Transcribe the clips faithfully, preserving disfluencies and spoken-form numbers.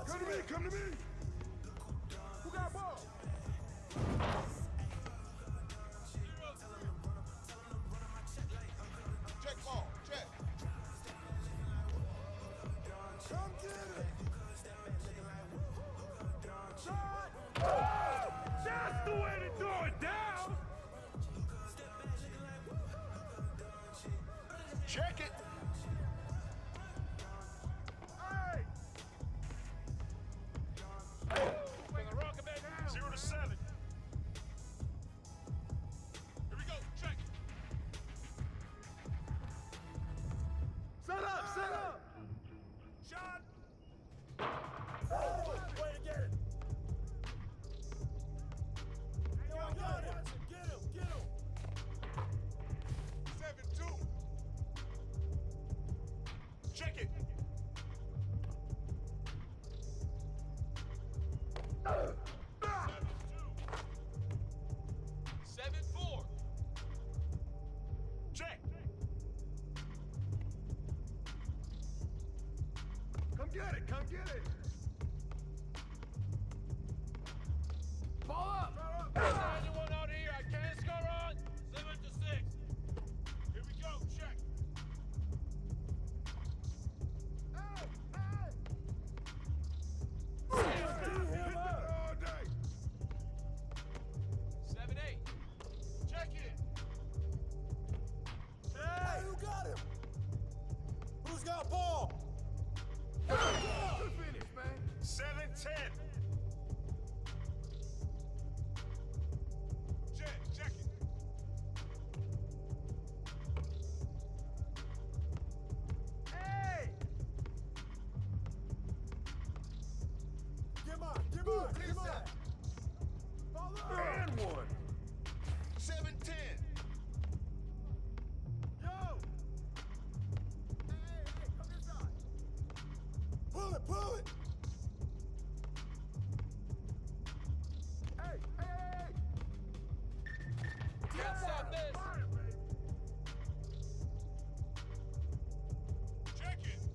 Come to me, come to me. Who got ball? Check ball, check. Come get it. Shot. That's the way to throw it down. Check it. Hey. Zero to seven. Here we go. Check. Set up, set up. Shot. Way to get it. Yo, got it. Get him, get him. seven two. Check it. seven four. Check. Come get it, come get it. Ball up. Anyone out here I can't score on? seven to six. Here we go. Check. Hey, hey. Hit that all day. seven eight. Check it. Hey, who got him? Who's got ball? good finish, man. seven ten. Check, check it. Hey. Get mine, get mine, get mine. And one. seven ten. Yo. Hey, hey, hey, come inside. Pull it, pull it. Hey, hey, hey. Can't stop this. Fire, baby. Check it.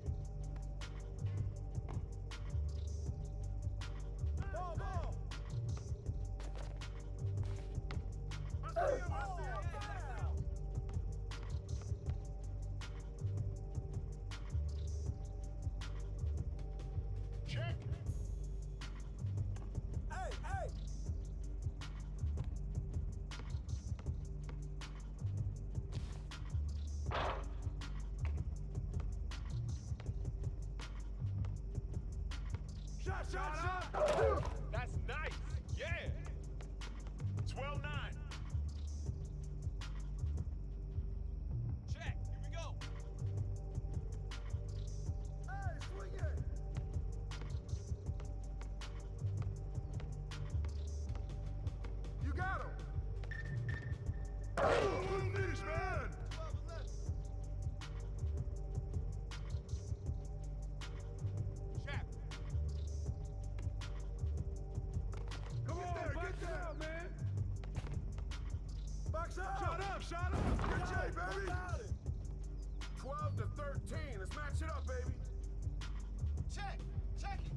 Ball, ball. I see him, I see him. Check. Hey, hey. Shot, shot, shot. That's nice. Yeah. twelve nine. Check. Here we go. Hey, swing it. You got him. Finish, man. Check. Come on, get down, man. Box out. Shut up, shut up. Good J, baby. twelve to thirteen. Let's match it up, baby. Check. Check it.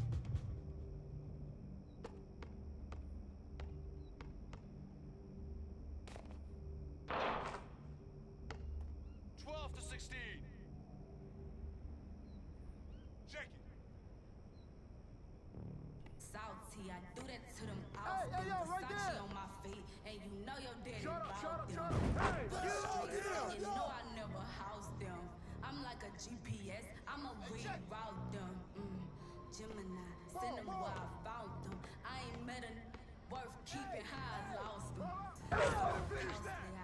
twelve to sixteen. Check it. Salty, I do that to them Hey, out. hey, yo, right Versace there. on my feet, and you know your daddy Shut up, bout shut up, them. shut up. Hey, get out, get out, You know I never house them. I'm like a G P S, I'ma reroute them. Mm. Gemini, send them where I found them. I ain't met a worth keeping high, I lost them. Finish that.